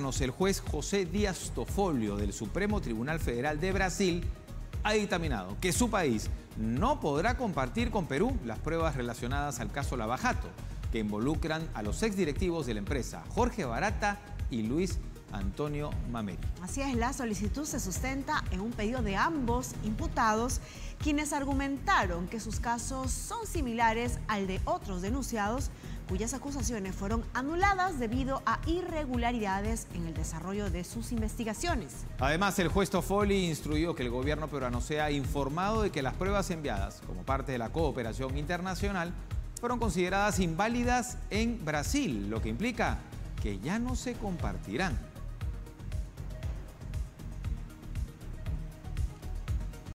explicarnos, el juez José Díaz Tofolio del Supremo Tribunal Federal de Brasil ha dictaminado que su país no podrá compartir con Perú las pruebas relacionadas al caso Lava Jato, que involucran a los exdirectivos de la empresa Jorge Barata y Luis Antonio Mameri. Así es, la solicitud se sustenta en un pedido de ambos imputados, quienes argumentaron que sus casos son similares al de otros denunciados, cuyas acusaciones fueron anuladas debido a irregularidades en el desarrollo de sus investigaciones. Además, el juez Tofolio instruyó que el gobierno peruano sea informado de que las pruebas enviadas como parte de la cooperación internacional fueron consideradas inválidas en Brasil, lo que implica que ya no se compartirán.